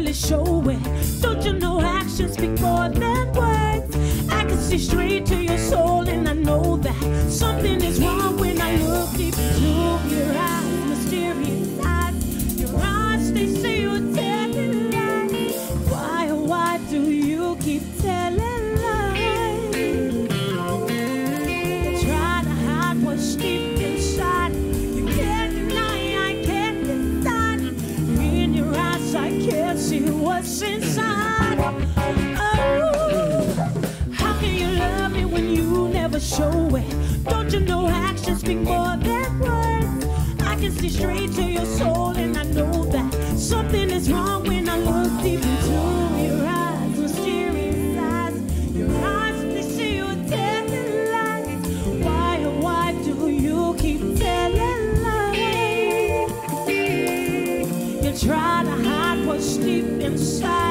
is showing. Don't you know actions speak more than words? I can see straight to your soul, and I know that something is wrong when I look deep into your eyes. Mysterious eyes, your eyes, they say you're telling lies. Why, oh why do you keep telling lies? You try to hide what's deep inside. You can't deny, I can't decide. In your eyes I can't see what's inside. Oh, how can you love me when you never show it? Don't you know actions speak more than words? I can see straight to your soul, and I know that something is wrong when I look deep into your eyes. Mysterious eyes, your eyes, they say you're telling lies. Why, oh why do you keep telling lies? You try to hide what's deep inside.